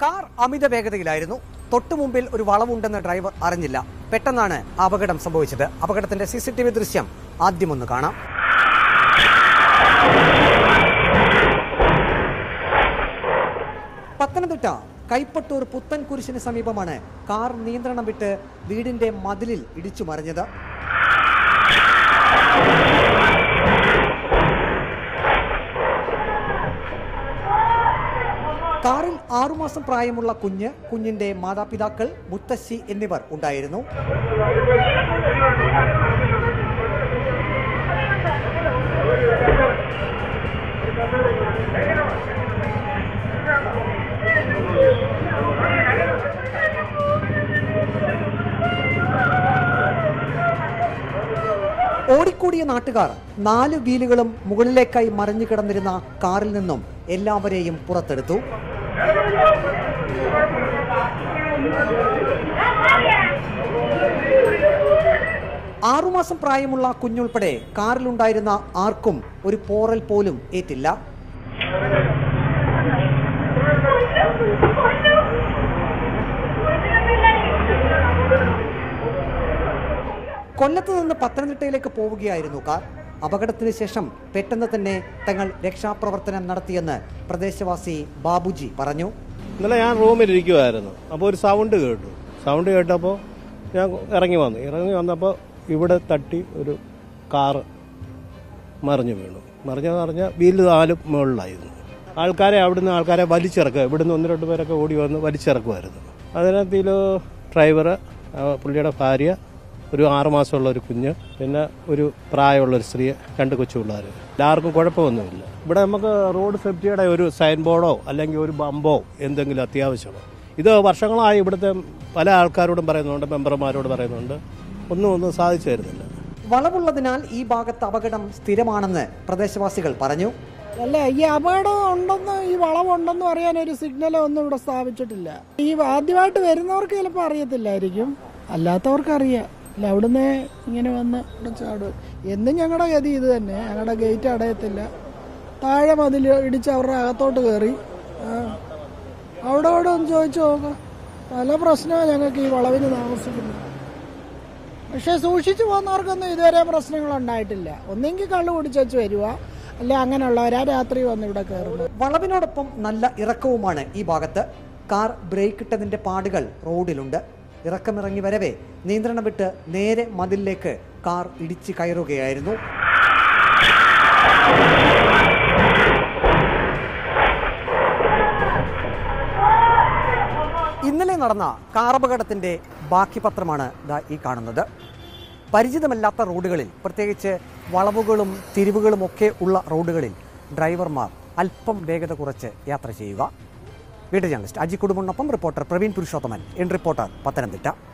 Car അമിത വേഗതയിലായിരുന്നു. തൊട്ടുമുമ്പിൽ ഒരു വളവുണ്ടെന്ന് driver അറിഞ്ഞില്ല. പെട്ടെന്നാണ് അപകടം സംഭവിച്ചത്. അപകടത്തിന്റെ CCTV ദൃശ്യം ആദ്യമൊന്ന് കാണാം. പത്തനംതിട്ട കൈപ്പട്ടൂർ പുത്തൻകുരിശിന് സമീപമാണ് കാർ നിയന്ത്രണം വിട്ട് വീടിന്റെ മതിലിൽ ഇടിച്ചു മറിഞ്ഞത്. കാറിൽ 6 മാസം പ്രായമുള്ള കുഞ്ഞിന്റെ മാതാപിതാക്കൾ, മുത്തശ്ശി എന്നിവർ ഉണ്ടായിരുന്നു. ഓടിക്കൂടിയ നാട്ടുകാർ 4 വീലുകളും മുകളിലേക്കായി മറിഞ്ഞു കിടന്നിരുന്ന കാറിൽ നിന്നും എല്ലാവരെയും പുറത്തെടുത്തു. ആറുമാസം പ്രായമുള്ള കുഞ്ഞുൾപ്പെടെ കാറിലുണ്ടായിരുന്ന ആർക്കും ഒരു പോറൽ പോലും ഏറ്റില്ല. കൊല്ലത്ത് നിന്ന് പത്തനംതിട്ടയിലേക്ക് പോവുകയായിരുന്നു കാർ. അപകടത്തിന് ശേഷം പെട്ടെന്ന് തന്നെ തങ്ങൾ രക്ഷാപ്രവർത്തനം നടത്തിയെന്ന് പ്രദേശവാസി ബാബുജി പറഞ്ഞു. ഇന്നലെ ഞാൻ റൂമിലിരിക്കുമായിരുന്നു. അപ്പോൾ ഒരു സൗണ്ട് കേട്ടപ്പോൾ ഞാൻ ഇറങ്ങി വന്നപ്പോൾ ഇവിടെ തട്ടി ഒരു കാറ് മറിഞ്ഞു വീണു. മറിഞ്ഞെന്ന് പറഞ്ഞാൽ വീല് 4 മുകളിലായിരുന്നു. ആൾക്കാരെ വലിച്ചിറക്കുക. ഇവിടുന്ന് 1-2 പേരൊക്കെ ഓടി വന്ന് വലിച്ചിറക്കുമായിരുന്നു. അതിനകത്തിൽ ഡ്രൈവറ്, പുള്ളിയുടെ ഭാര്യ, ഒരു 6 മാസമുള്ള ഒരു കുഞ്ഞ്, പിന്നെ ഒരു പ്രായമുള്ളൊരു സ്ത്രീ, 2 കൊച്ചുപിള്ളേർ. എല്ലാവർക്കും കുഴപ്പമൊന്നുമില്ല. ഇവിടെ നമുക്ക് റോഡ് സേഫ്റ്റിയുടെ ഒരു സൈൻ ബോർഡോ അല്ലെങ്കിൽ ഒരു ബമ്പോ എന്തെങ്കിലും അത്യാവശ്യമോ. ഇത് വർഷങ്ങളായി ഇവിടുത്തെ പല ആൾക്കാരോടും പറയുന്നുണ്ട്, മെമ്പർമാരോട് പറയുന്നുണ്ട്, ഒന്നും സാധിച്ചു തരുന്നില്ല. വളവുള്ളതിനാൽ ഈ ഭാഗത്ത് അപകടം സ്ഥിരമാണെന്ന് പ്രദേശവാസികൾ പറഞ്ഞു. അല്ല, ഈ അപകടം ഉണ്ടെന്ന്, ഈ വളവുണ്ടെന്ന് പറയാൻ ഒരു സിഗ്നലോ ഒന്നും ഇവിടെ സ്ഥാപിച്ചിട്ടില്ല. ഈ ആദ്യമായിട്ട് വരുന്നവർക്ക് ചിലപ്പോൾ അറിയത്തില്ലായിരിക്കും, അല്ലാത്തവർക്ക് അറിയാം. അല്ല, അവിടുന്ന് ഇങ്ങനെ വന്ന് ഇവിടെ ചാടും. എന്നും ഞങ്ങളുടെ ഗതി ഇത് തന്നെ. ഞങ്ങളുടെ ഗേറ്റ് അടയത്തില്ല. താഴെ മതിൽ ഇടിച്ച് അവരുടെ അകത്തോട്ട് കയറി. അവിടെ ഒന്ന് ചോദിച്ചു നോക്കാം. പല പ്രശ്നമാണ് ഞങ്ങൾക്ക് ഈ വളവിന് താമസിക്കുന്നത്. പക്ഷെ സൂക്ഷിച്ചു പോകുന്നവർക്കൊന്നും ഇതുവരെ പ്രശ്നങ്ങൾ ഉണ്ടായിട്ടില്ല. ഒന്നെങ്കിൽ കള്ളു കുടിച്ചു വരിക, അല്ലെ അങ്ങനെയുള്ളവരാ രാത്രി വന്ന് ഇവിടെ കയറുന്നത്. വളവിനോടൊപ്പം നല്ല ഇറക്കവുമാണ് ഈ ഭാഗത്ത്. കാർ ബ്രേക്ക് ഇട്ടതിന്റെ പാടുകൾ റോഡിലുണ്ട്. ഇറക്കമിറങ്ങി വരവെ നിയന്ത്രണം വിട്ട് നേരെ മതിലിലേക്ക് കാർ ഇടിച്ച് കയറുകയായിരുന്നു. ഇന്നലെ നടന്ന കാറപകടത്തിന്റെ ബാക്കി പത്രമാണ് ഈ കാണുന്നത്. പരിചിതമല്ലാത്ത റോഡുകളിൽ, പ്രത്യേകിച്ച് വളവുകളും തിരിവുകളും ഒക്കെ ഉള്ള റോഡുകളിൽ ഡ്രൈവർമാർ അല്പം വേഗത കുറച്ച് യാത്ര ചെയ്യുക. വീഡിയോ ജേർണലിസ്റ്റ് അജി കുടുംബനൊപ്പം reporter Praveen Purushothaman, in reporter, Pathanamthitta.